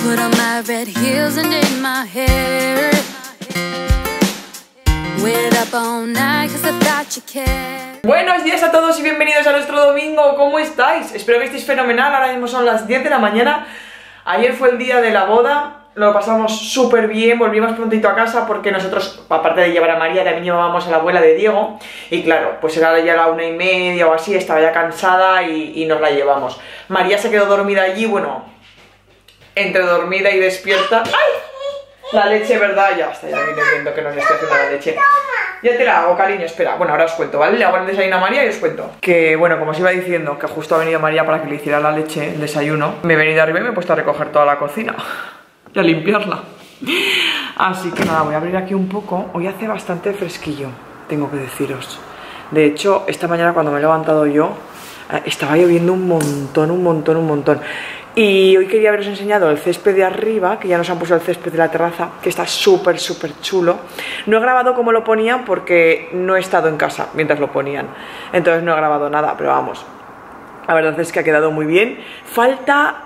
Put on my red heels and did my hair. Waited up all night 'cause I thought you cared. Buenos días a todos y bienvenidos a nuestro domingo. ¿Cómo estáis? Espero que estéis fenomenal. Ahora mismo son las 10 de la mañana. Ayer fue el día de la boda. Lo pasamos súper bien, volvimos prontito a casa porque nosotros, aparte de llevar a María, también llevábamos a la abuela de Diego. Y claro, pues era ya la 1:30 o así, estaba ya cansada y nos la llevamos. María se quedó dormida allí, bueno, entre dormida y despierta. ¡Ay! La leche, ¿verdad? Ya está, ya viene viendo que nos estoy haciendo la leche. Ya te la hago, cariño, espera. Bueno, ahora os cuento, ¿vale? Le hago el desayuno a María y os cuento. Que, bueno, como os iba diciendo, que justo ha venido María para que le hiciera la leche, el desayuno. Me he venido arriba y me he puesto a recoger toda la cocina y a limpiarla. Así que nada, voy a abrir aquí un poco. Hoy hace bastante fresquillo, tengo que deciros. De hecho, esta mañana cuando me he levantado yo, estaba lloviendo un montón. Y hoy quería haberos enseñado el césped de arriba, que ya nos han puesto el césped de la terraza, que está súper chulo. No he grabado como lo ponían porque no he estado en casa mientras lo ponían. Entonces no he grabado nada, pero vamos, la verdad es que ha quedado muy bien. Falta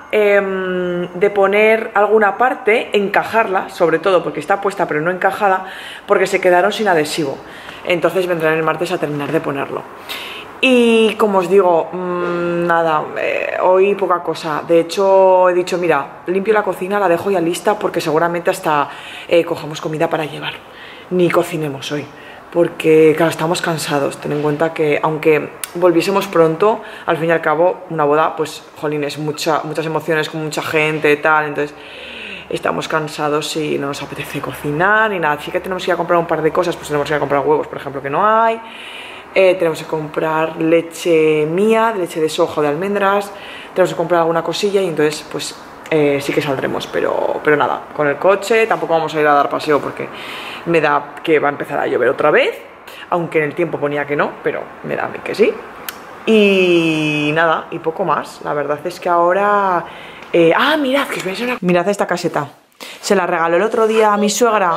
de poner alguna parte, encajarla, sobre todo porque está puesta pero no encajada, porque se quedaron sin adhesivo. Entonces vendrán el martes a terminar de ponerlo. Y como os digo, nada, hoy poca cosa. De hecho he dicho, mira, limpio la cocina, la dejo ya lista porque seguramente hasta cojamos comida para llevar. Ni cocinemos hoy, porque claro, estamos cansados. Ten en cuenta que aunque volviésemos pronto, al fin y al cabo una boda, pues jolines, muchas emociones con mucha gente y tal, entonces estamos cansados y no nos apetece cocinar ni nada. Así que tenemos que ir a comprar un par de cosas, pues tenemos que ir a comprar huevos, por ejemplo, que no hay. Tenemos que comprar leche mía, leche de soja o de almendras. Tenemos que comprar alguna cosilla y entonces pues sí que saldremos, pero nada, con el coche tampoco vamos a ir a dar paseo porque me da que va a empezar a llover otra vez, aunque en el tiempo ponía que no, pero me da a mí que sí. Y nada, y poco más. La verdad es que ahora... mirad, que os voy a enseñar. Mirad esta caseta. Se la regaló el otro día a mi suegra.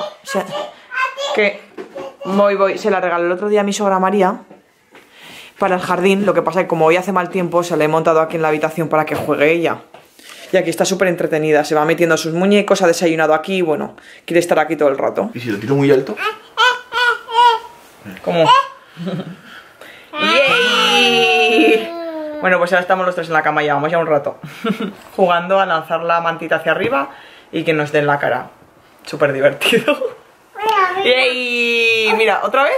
Se la regaló el otro día a mi suegra María para el jardín. Lo que pasa es que como hoy hace mal tiempo, se la he montado aquí en la habitación para que juegue ella. Y aquí está súper entretenida, se va metiendo sus muñecos, ha desayunado aquí, bueno, quiere estar aquí todo el rato. ¿Y si lo tiro muy alto? ¿Cómo? ¡Yay! Bueno, pues ahora estamos los tres en la cama, llevamos ya un rato jugando a lanzar la mantita hacia arriba y que nos den la cara. Súper divertido. ¡Yay! Mira, ¿otra vez?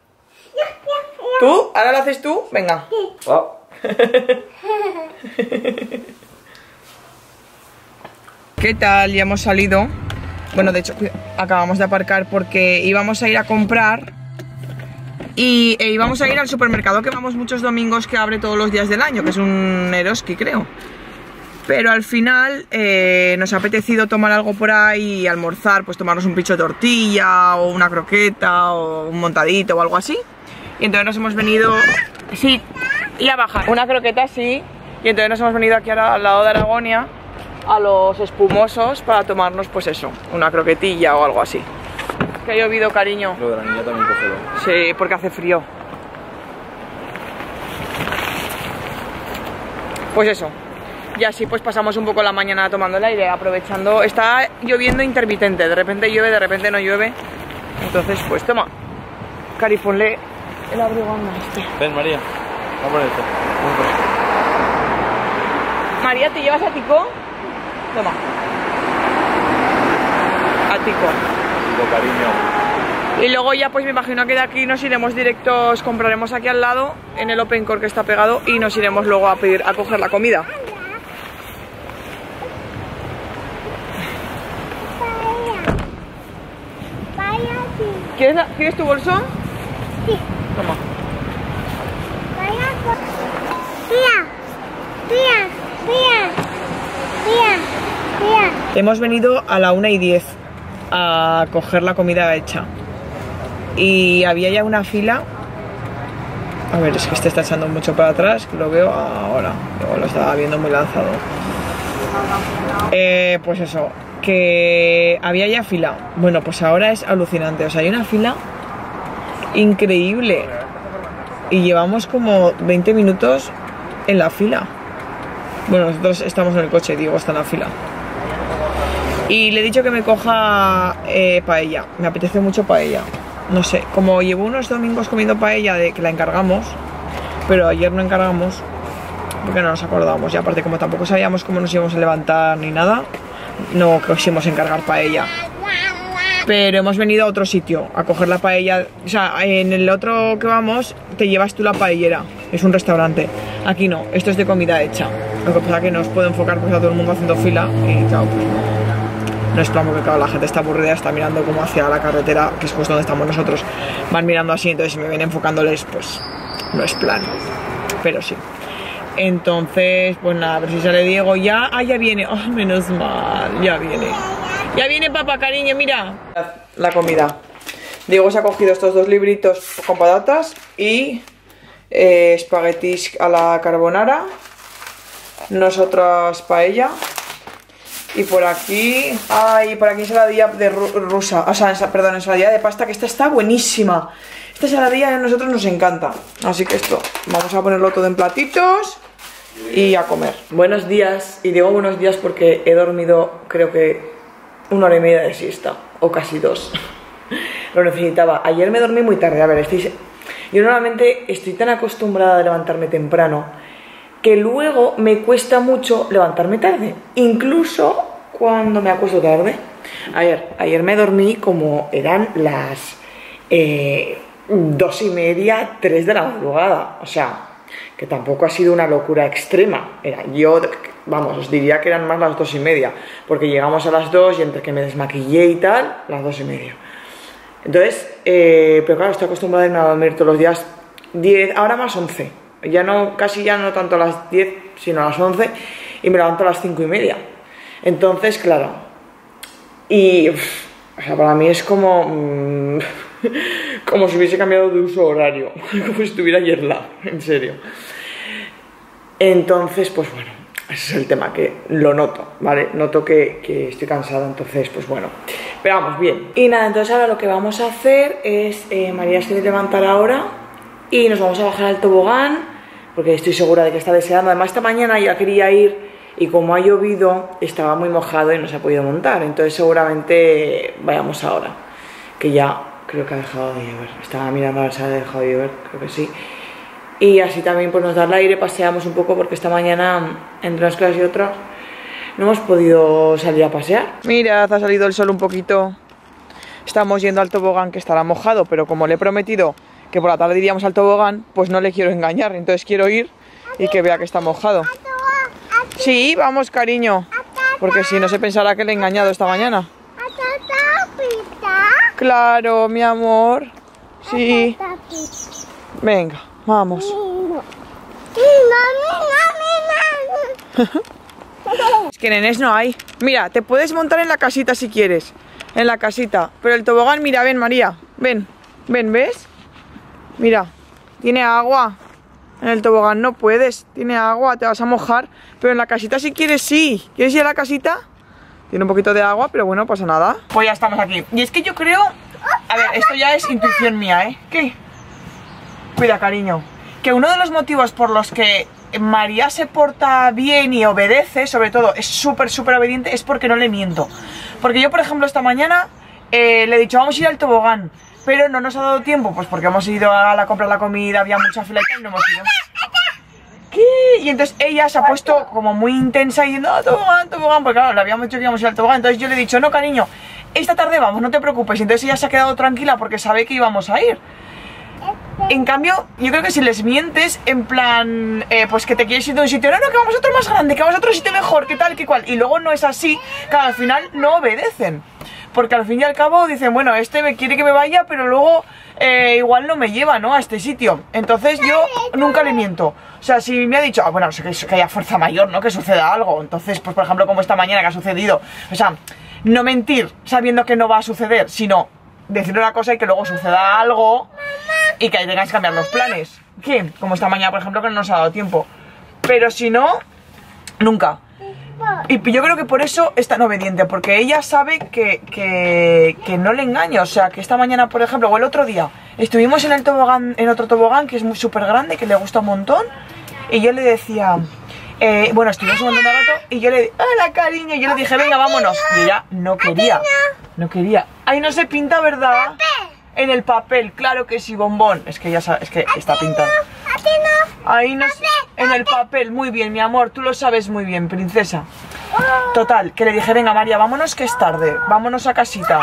¿Tú? ¿Ahora lo haces tú? Venga. Oh. ¿Qué tal? Ya hemos salido. Bueno, de hecho, acabamos de aparcar porque íbamos a ir a comprar y íbamos a ir al supermercado que vamos muchos domingos, que abre todos los días del año, que es un Eroski, creo. Pero al final nos ha apetecido tomar algo por ahí y almorzar, pues tomarnos un picho de tortilla o una croqueta o un montadito o algo así. Y entonces nos hemos venido... Sí, y a bajar. Una croqueta, sí. Y entonces nos hemos venido aquí ahora al lado de Aragonia, a los espumosos, para tomarnos pues eso, una croquetilla o algo así. Que ha llovido, cariño. Lo de la niña también cógelo. Sí, porque hace frío. Pues eso. Y así pues pasamos un poco la mañana tomando el aire, aprovechando. Está lloviendo intermitente, de repente llueve, de repente no llueve. Entonces pues toma, Cari, ponle el abrigo a este. Ven, María, vamos a ponerte. María, ¿te llevas a Tico? Toma. A Tico. Tico, cariño. Y luego ya pues me imagino que de aquí nos iremos directos, compraremos aquí al lado, en el Open Core que está pegado, y nos iremos luego a coger la comida. ¿Quieres tu bolso? Sí. Toma. Hemos venido a la 1:10 a coger la comida hecha. Y había ya una fila. A ver, es que este está echando mucho para atrás, que lo veo ahora. Luego lo estaba viendo muy lanzado. Pues eso, que había ya fila. Bueno, pues ahora es alucinante. O sea, hay una fila increíble. Y llevamos como 20 minutos en la fila. Bueno, nosotros estamos en el coche, Diego está en la fila. Y le he dicho que me coja paella. Me apetece mucho paella. No sé, como llevo unos domingos comiendo paella de que la encargamos, pero ayer no encargamos porque no nos acordamos. Y aparte, como tampoco sabíamos cómo nos íbamos a levantar ni nada, no quisimos encargar paella. Pero hemos venido a otro sitio a coger la paella. O sea, en el otro que vamos te llevas tú la paellera. Es un restaurante. Aquí no, esto es de comida hecha. Lo que pasa es que no os puedo enfocar porque está todo el mundo haciendo fila. Y claro, pues no es plan porque claro, la gente está aburrida, está mirando como hacia la carretera, que es justo donde estamos nosotros. Van mirando así, entonces si me ven enfocándoles, pues no es plan. Pero sí. Entonces, pues nada, a ver si sale Diego ya. Ah, ya viene. Oh, menos mal, ya viene. Ya viene papá, cariño, mira. La comida. Diego se ha cogido estos 2 libritos con patatas y espaguetis a la carbonara. Nosotras paella. Y por aquí, por aquí ensaladilla de rusa. O sea, perdón, ensaladilla de pasta, que esta está buenísima. Esta ensaladilla a nosotros nos encanta. Así que esto, vamos a ponerlo todo en platitos y a comer. Buenos días, y digo buenos días porque he dormido, creo que 1 hora y media de siesta, o casi 2. Lo necesitaba. Ayer me dormí muy tarde. A ver, yo normalmente estoy tan acostumbrada a levantarme temprano que luego me cuesta mucho levantarme tarde, incluso cuando me acuesto tarde. Ayer me dormí como eran las 2:30, 3 de la madrugada. O sea, que tampoco ha sido una locura extrema. Vamos, os diría que eran más las 2:30, porque llegamos a las 2 y entre que me desmaquillé y tal, las 2:30. Entonces, pero claro, estoy acostumbrada a irme a dormir todos los días 10, ahora más 11. Ya no, casi ya no tanto a las 10, sino a las 11, y me levanto a las 5:30. Entonces, claro, y o sea, para mí es como como si hubiese cambiado de uso horario, como si estuviera ayer en serio. Entonces, pues bueno, ese es el tema, que lo noto, ¿vale? Noto que estoy cansada, entonces, pues bueno, pero vamos, bien. Y nada, entonces ahora lo que vamos a hacer es, María se tiene que levantar ahora y nos vamos a bajar al tobogán, porque estoy segura de que está deseando. Además, esta mañana ya quería ir y como ha llovido, estaba muy mojado y no se ha podido montar. Entonces seguramente vayamos ahora, que ya creo que ha dejado de llover. Estaba mirando a ver si ha dejado de llover, creo que sí. Y así también pues nos da el aire, paseamos un poco, porque esta mañana, entre unas clases y otras, no hemos podido salir a pasear. Mirad, ha salido el sol un poquito. Estamos yendo al tobogán, que estará mojado, pero como le he prometido que por la tarde iríamos al tobogán, pues no le quiero engañar. Entonces quiero ir y que vea que está mojado. Sí, vamos, cariño, porque si no se pensará que le he engañado esta mañana. Claro, mi amor. Sí. Venga, vamos. Es que nenes no hay. Mira, te puedes montar en la casita si quieres. En la casita. Pero el tobogán, mira, ven, María. Ven, ven, ¿ves? Mira, tiene agua. En el tobogán no puedes, tiene agua, te vas a mojar. Pero en la casita si quieres, sí. ¿Quieres ir a la casita? Tiene un poquito de agua, pero bueno, no pasa nada. Pues ya estamos aquí. Y es que yo creo... A ver, esto ya es intuición mía, ¿eh? ¿Qué? Cuida, cariño. Que uno de los motivos por los que María se porta bien y obedece, sobre todo, es súper obediente, es porque no le miento. Porque yo, por ejemplo, esta mañana le he dicho, vamos a ir al tobogán, pero no nos ha dado tiempo, pues porque hemos ido a la compra de la comida, había mucha fila y no hemos ido. ¿Qué? Y entonces ella se ha puesto como muy intensa diciendo, tobogán, tobogán, porque claro, le habíamos dicho que íbamos a ir al tobogán. Entonces yo le he dicho, no, cariño, esta tarde vamos, no te preocupes. Y entonces ella se ha quedado tranquila porque sabe que íbamos a ir. En cambio, yo creo que si les mientes, en plan, pues que te quieres ir de un sitio, no, que vamos a otro más grande, que vamos a otro sitio mejor, que tal, que cual, y luego no es así, que al final no obedecen. Porque al fin y al cabo dicen, bueno, este me quiere que me vaya, pero luego igual no me lleva, ¿no?, a este sitio. Entonces yo nunca le miento. O sea, si me ha dicho, bueno, que haya fuerza mayor, ¿no?, que suceda algo. Entonces, pues por ejemplo, como esta mañana que ha sucedido. O sea, no mentir sabiendo que no va a suceder, sino decir una cosa y que luego suceda algo y que tengáis que cambiar los planes. ¿Qué? Como esta mañana, por ejemplo, que no nos ha dado tiempo. Pero si no, nunca. Y yo creo que por eso es tan obediente, porque ella sabe que no le engaño. O sea, que esta mañana, por ejemplo, o el otro día, estuvimos en el tobogán, en otro tobogán que es súper grande, que le gusta un montón. Y yo le decía, Bueno, estuvimos un montón de rato y yo le dije, hola cariño, y yo le dije, venga, vámonos. Y ella no quería, no quería. Ahí no se pinta, ¿verdad? En el papel, claro que sí, bombón. Es que ya sabes, es que está pintado. Ahí no, en el papel, muy bien, mi amor, tú lo sabes muy bien, princesa. Total, que le dije, venga María, vámonos que es tarde, vámonos a casita.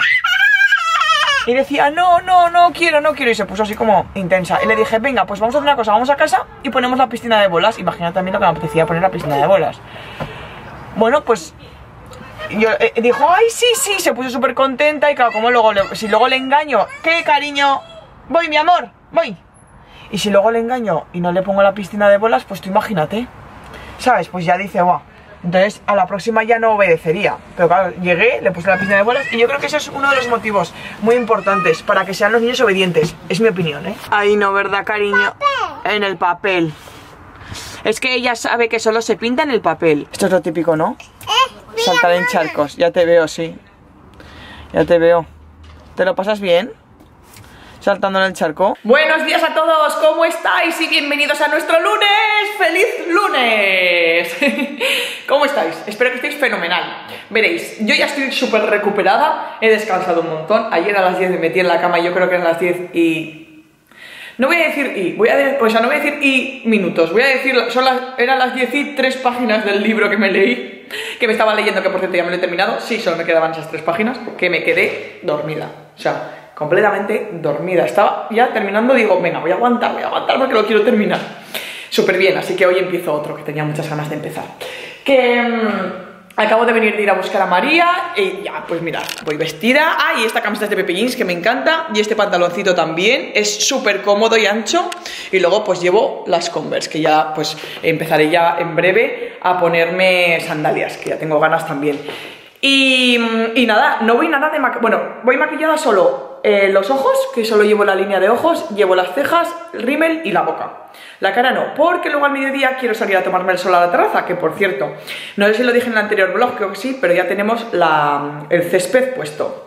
Y decía, no quiero, y se puso así como intensa. Y le dije, venga, pues vamos a hacer una cosa, vamos a casa y ponemos la piscina de bolas. Imagina también lo que me apetecía poner la piscina de bolas. Bueno, pues yo, dijo, ay, sí, se puso súper contenta. Y claro, como luego, si luego le engaño, ¿qué cariño? Voy, mi amor, voy. Y si luego le engaño y no le pongo la piscina de bolas, pues tú imagínate, ¿sabes? Pues ya dice, guau. Entonces a la próxima ya no obedecería. Pero claro, llegué, le puse la piscina de bolas. Y yo creo que ese es uno de los motivos muy importantes para que sean los niños obedientes. Es mi opinión, ¿eh? Ahí no, ¿verdad, cariño? En el papel. Es que ella sabe que solo se pinta en el papel. Esto es lo típico, ¿no? Saltar en charcos. Ya te veo, sí. Ya te veo. ¿Te lo pasas bien? Saltando en el charco. Buenos días a todos, ¿cómo estáis? Y bienvenidos a nuestro lunes. ¡Feliz lunes! ¿Cómo estáis? Espero que estéis fenomenal. Veréis, yo ya estoy súper recuperada. He descansado un montón. Ayer a las 10 me metí en la cama y yo creo que eran las 10 y... No voy a decir y, o sea, no voy a decir y minutos. Voy a decir, eran las 10 y 3 páginas del libro que me leí. Que me estaba leyendo, que por cierto ya me lo he terminado. Sí, solo me quedaban esas 3 páginas. Que me quedé dormida. O sea... completamente dormida, estaba ya terminando, digo, venga, voy a aguantar porque lo quiero terminar súper bien, así que hoy empiezo otro que tenía muchas ganas de empezar, que acabo de venir de ir a buscar a María y ya, pues mirad, voy vestida, y esta camiseta es de Pepe Jeans que me encanta, y este pantaloncito también, es súper cómodo y ancho, y luego pues llevo las Converse, que ya pues empezaré ya en breve a ponerme sandalias, que ya tengo ganas también. Y nada, no voy nada de bueno, voy maquillada solo los ojos, que solo llevo la línea de ojos, llevo las cejas, el rímel y la boca. La cara no, porque luego al mediodía quiero salir a tomarme el sol a la terraza, que por cierto, no sé si lo dije en el anterior vlog, creo que sí, pero ya tenemos el césped puesto.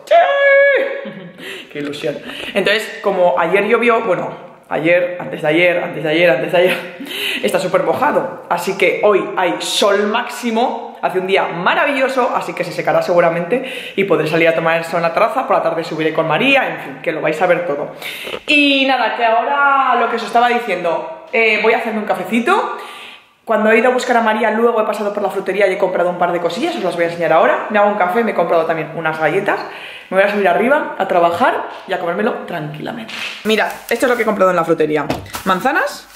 ¡Qué ilusión! Entonces, como ayer llovió, bueno, ayer, antes de ayer, está súper mojado, así que hoy hay sol máximo. Hace un día maravilloso, así que se secará seguramente y podré salir a tomar el sol en la terraza. Por la tarde subiré con María, en fin, que lo vais a ver todo. Y nada, que ahora lo que os estaba diciendo, voy a hacerme un cafecito. Cuando he ido a buscar a María, luego he pasado por la frutería y he comprado un par de cosillas, os las voy a enseñar ahora. Me hago un café, me he comprado también unas galletas. Me voy a subir arriba a trabajar y a comérmelo tranquilamente. Mirad, esto es lo que he comprado en la frutería. Manzanas,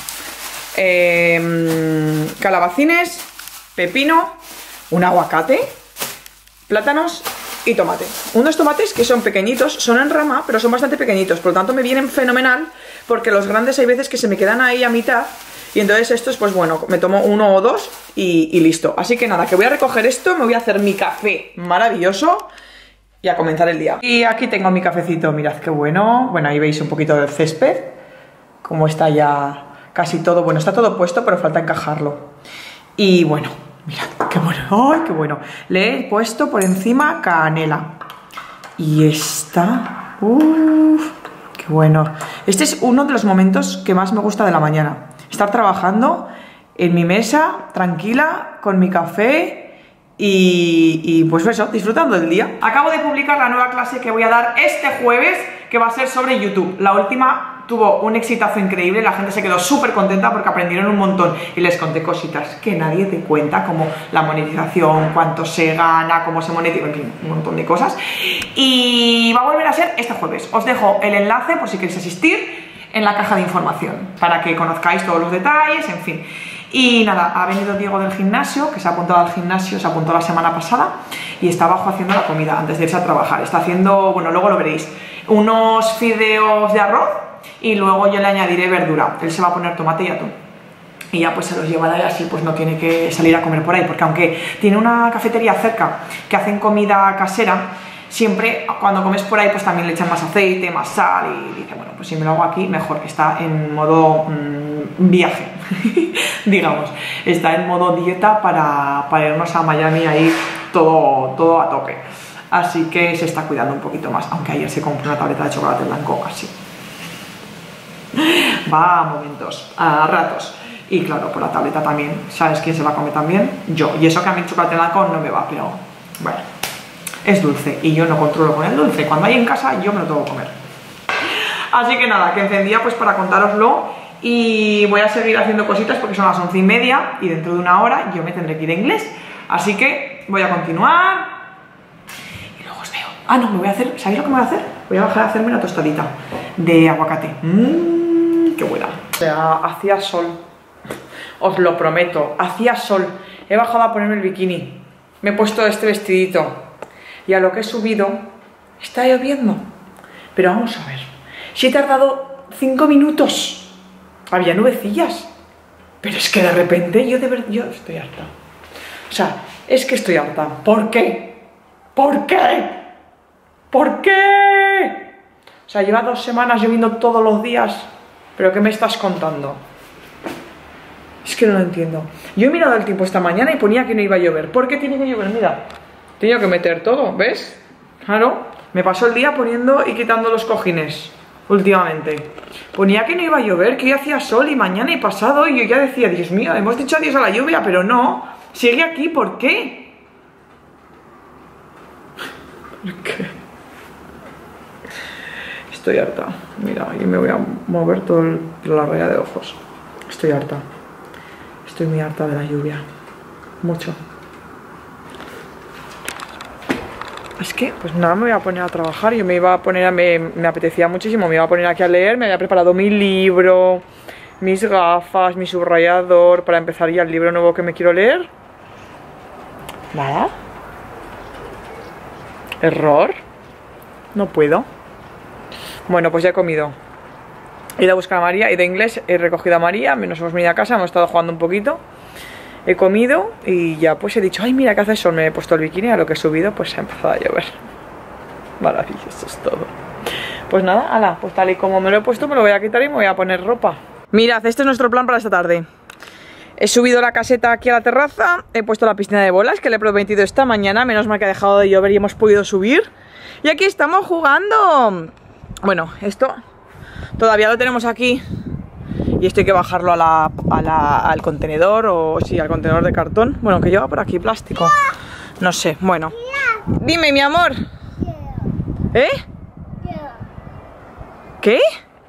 calabacines, pepino, un aguacate, plátanos y tomate. Unos tomates que son pequeñitos, son en rama, pero son bastante pequeñitos, por lo tanto me vienen fenomenal, porque los grandes hay veces que se me quedan ahí a mitad, y entonces estos, pues bueno, me tomo uno o dos y listo. Así que nada, que voy a recoger esto, me voy a hacer mi café maravilloso y a comenzar el día. Y aquí tengo mi cafecito, mirad qué bueno. Bueno, ahí veis un poquito del césped, como está ya casi todo, bueno, está todo puesto, pero falta encajarlo. Y bueno, mirad, qué bueno, ¡ay, qué bueno! Le he puesto por encima canela. Y está... ¡Uff! ¡Qué bueno! Este es uno de los momentos que más me gusta de la mañana. Estar trabajando en mi mesa, tranquila, con mi café y pues eso, disfrutando del día. Acabo de publicar la nueva clase que voy a dar este jueves, que va a ser sobre YouTube. La última tuvo un exitazo increíble, la gente se quedó súper contenta porque aprendieron un montón y les conté cositas que nadie te cuenta, como la monetización, cuánto se gana, cómo se monetiza, en fin, un montón de cosas. Y va a volver a ser este jueves. Os dejo el enlace por si queréis asistir en la caja de información, para que conozcáis todos los detalles, en fin. Y nada, ha venido Diego del gimnasio, que se ha apuntado al gimnasio, se apuntó la semana pasada y está abajo haciendo la comida antes de irse a trabajar. Está haciendo, bueno, luego lo veréis, unos fideos de arroz y luego yo le añadiré verdura. Él se va a poner tomate y atún. Y ya pues se los llevará y así pues no tiene que salir a comer por ahí, porque aunque tiene una cafetería cerca que hacen comida casera, siempre cuando comes por ahí pues también le echan más aceite, más sal y dice, bueno, pues si me lo hago aquí mejor, que está en modo viaje, digamos, está en modo dieta para irnos a Miami ahí todo a tope, así que se está cuidando un poquito más, aunque ayer se compró una tableta de chocolate blanco, así va a momentos, a ratos. Y claro, por la tableta también, ¿sabes quién se la come también? Yo. Y eso que a mí el chocolate blanco no me va, pero bueno, es dulce y yo no controlo con el dulce. Cuando hay en casa yo me lo tengo que comer. Así que nada, que encendía pues para contároslo y voy a seguir haciendo cositas porque son las 11:30 y dentro de una hora yo me tendré que ir a inglés. Así que voy a continuar y luego os veo. Ah, no, me voy a hacer, ¿sabéis lo que me voy a hacer? Voy a bajar a hacerme una tostadita de aguacate. ¡Qué buena! O sea, hacía sol. Os lo prometo, hacía sol. He bajado a ponerme el bikini. Me he puesto este vestidito. Y a lo que he subido, está lloviendo. Pero vamos a ver. Si he tardado 5 minutos. Había nubecillas. Pero es que de repente yo estoy harta. O sea, es que estoy harta. ¿Por qué? ¿Por qué? ¿Por qué? O sea, lleva 2 semanas lloviendo todos los días. ¿Pero qué me estás contando? Es que no lo entiendo. Yo he mirado el tiempo esta mañana y ponía que no iba a llover. ¿Por qué tiene que llover? Mira, tenía que meter todo, ¿ves? Claro, me pasó el día poniendo y quitando los cojines últimamente. Ponía que no iba a llover, que hoy hacía sol y mañana y pasado. Y yo ya decía, Dios mío, hemos dicho adiós a la lluvia, pero no. Sigue aquí, ¿por qué? ¿Por qué? Estoy harta. Mira, y me voy a mover toda la raya de ojos. Estoy harta. Estoy muy harta de la lluvia. Mucho. Es que, pues nada, me voy a poner a trabajar. Yo me iba a poner, me apetecía muchísimo. Me iba a poner aquí a leer. Me había preparado mi libro, mis gafas, mi subrayador para empezar ya el libro nuevo que me quiero leer. Nada. Error. No puedo. Bueno, pues ya he comido. He ido a buscar a María, he ido a inglés, he recogido a María, nos hemos venido a casa, hemos estado jugando un poquito. He comido y ya pues he dicho, ay mira que hace sol, me he puesto el bikini, a lo que he subido pues ha empezado a llover. Maravilloso es todo. Pues nada, ala, pues tal y como me lo he puesto me lo voy a quitar y me voy a poner ropa. Mirad, este es nuestro plan para esta tarde. He subido la caseta aquí a la terraza, he puesto la piscina de bolas que le he prometido esta mañana, menos mal que ha dejado de llover y hemos podido subir. Y aquí estamos jugando. Bueno, esto todavía lo tenemos aquí y esto hay que bajarlo al contenedor, o sí, al contenedor de cartón. Bueno, que lleva por aquí plástico. No sé, bueno. Dime, mi amor. ¿Eh? ¿Qué?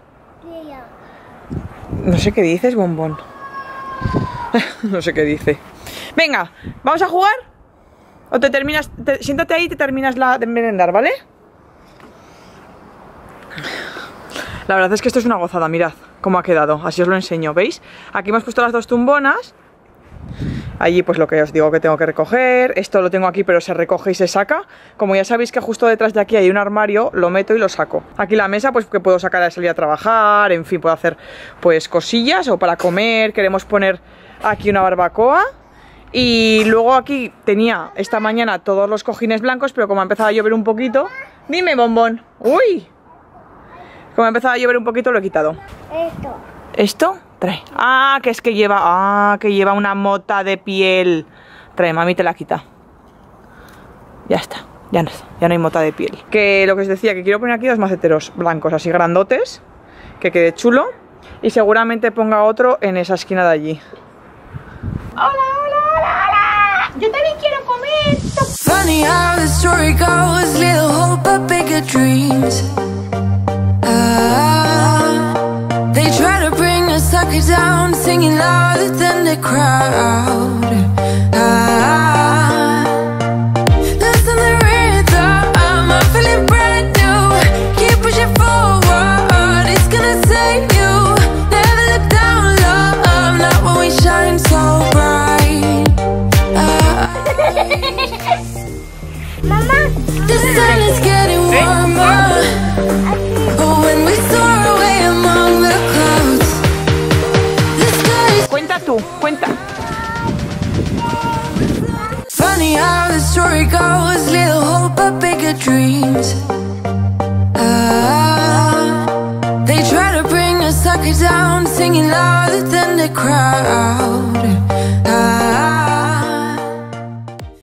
No sé qué dices, bombón. No sé qué dice. Venga, ¿vamos a jugar? O te terminas, siéntate ahí y te terminas de merendar, ¿vale? La verdad es que esto es una gozada, mirad cómo ha quedado, así os lo enseño, ¿veis? Aquí hemos puesto las 2 tumbonas. Allí pues lo que os digo que tengo que recoger. Esto lo tengo aquí pero se recoge y se saca. Como ya sabéis que justo detrás de aquí hay un armario, lo meto y lo saco. Aquí la mesa pues que puedo sacar al salir a trabajar, en fin, puedo hacer pues cosillas o para comer. Queremos poner aquí una barbacoa. Y luego aquí tenía esta mañana todos los cojines blancos, pero como ha empezado a llover un poquito... Dime, bombón. ¡Uy! Como ha empezado a llover un poquito lo he quitado. Esto. ¿Esto? Trae. Ah, que es que lleva... Ah, que lleva una mota de piel. Trae, mami te la quita. Ya está. Ya no hay mota de piel. Que lo que os decía, que quiero poner aquí 2 maceteros blancos, así grandotes. Que quede chulo. Y seguramente ponga otro en esa esquina de allí. ¡Hola, hola, hola, hola! ¡Yo también quiero comer! Funny how the story goes, little hope but bigger dreams. They try to bring a sucker down, singing louder than the crowd. Listen the rhythm, I'm feeling brand new. Keep pushing forward, it's gonna save you. Never look down, love, not when we shine so bright. Mamá. The sun is getting warmer. Oh, when we soar away among the clouds. The sky is Cuenta tú, cuenta. funny how the story goes, little hope but bigger dreams. They try to bring a sucker down, singing louder than the crowd.